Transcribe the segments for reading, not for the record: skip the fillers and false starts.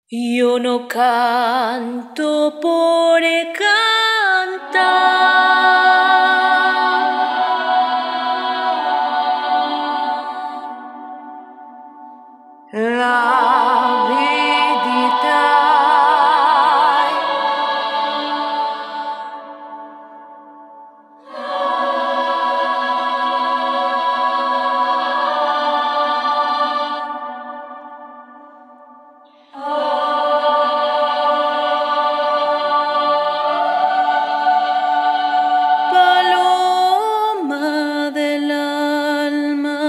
Yo no canto por cantar. La vidita paloma del alma.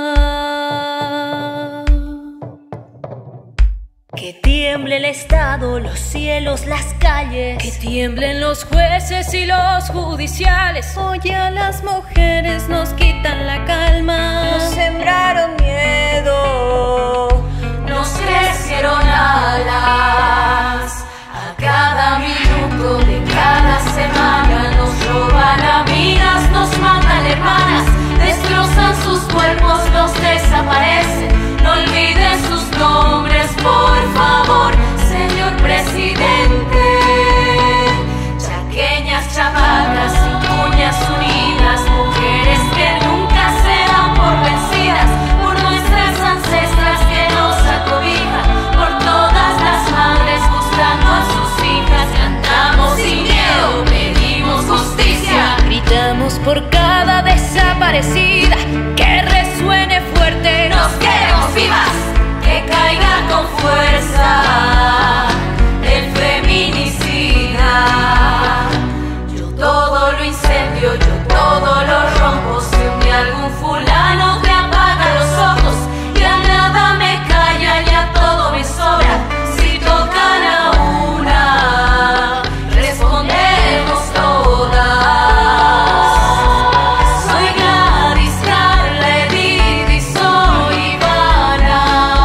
Que tiemble el Estado, los cielos, las calles. Que tiemblen los jueces y los judiciales. Hoy a las mujeres nos quitan la calma. Nos sembraron miedo, nos crecieron alas. A cada minuto de cada semana nos roban amigas, nos matan hermanas, destrozan sus cuerpos, los desaparecen. No olviden sus nombres, por favor, señor presidente. Chaqueñas, chapacas y cuñas unidas, mujeres que nunca se dan por vencidas, por nuestras ancestras que nos acobijan, por todas las madres buscando a sus hijas. Cantamos sin miedo, pedimos justicia, gritamos por cada desaparecida, que resuene fuerte, nos queremos vivas, que caiga con fuerza el feminicida. Yo todo lo incendio, yo todo lo rompo. Si un día algún fulano te apaga los ojos, ya nada me calla, ya todo me sobra. Si tocan a una, respondemos todas. Soy Gladys, Carla, Edith y soy Ivana.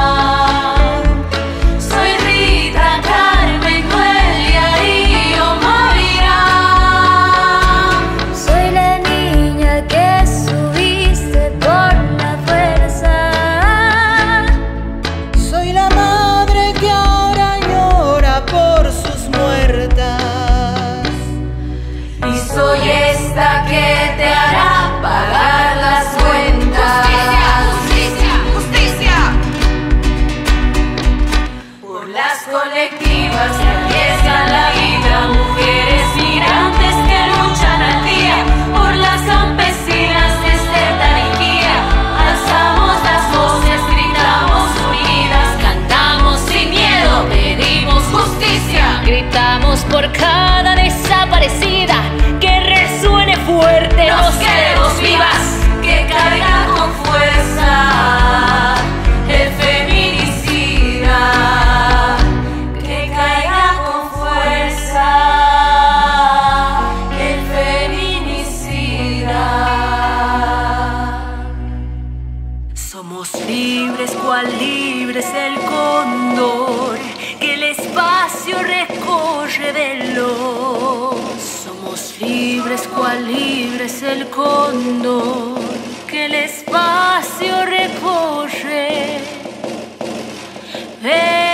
Soy Rita, Carmen, Noelia y Omaira. Soy la niña que subiste por la fuerza. Soy la madre que ahora llora por sus muertas. Y soy esta que te hará pagar las cuentas. Justicia, justicia, justicia. Por las colectivas que arriesgan la vida, mujeres migrantes que luchan al día, por las campesinas desde Tariquía. Alzamos las voces, gritamos unidas, cantamos sin miedo, pedimos justicia. Gritamos por cada desaparecida, que resuene fuerte, nos queremos vivas, que caiga con fuerza el feminicida, que caiga con fuerza el feminicida. Somos libres, cual libres el cóndor, que el espacio recorre veloz. Somos libres, cual libres el cóndor, que el espacio recorre veloz.